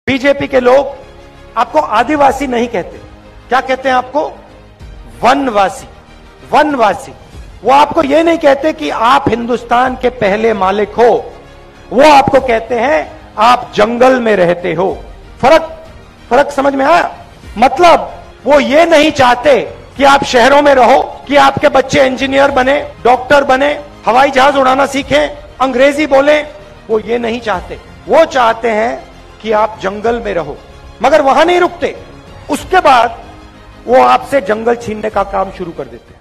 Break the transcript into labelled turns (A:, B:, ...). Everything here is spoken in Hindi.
A: बीजेपी के लोग आपको आदिवासी नहीं कहते, क्या कहते हैं आपको? वनवासी। वनवासी। वो आपको ये नहीं कहते कि आप हिंदुस्तान के पहले मालिक हो, वो आपको कहते हैं आप जंगल में रहते हो। फर्क समझ में आया? मतलब वो ये नहीं चाहते कि आप शहरों में रहो, कि आपके बच्चे इंजीनियर बने, डॉक्टर बने, हवाई जहाज उड़ाना सीखें, अंग्रेजी बोले। वो ये नहीं चाहते। वो चाहते हैं कि आप जंगल में रहो। मगर वहां नहीं रुकते, उसके बाद वो आपसे जंगल छीनने का काम शुरू कर देते।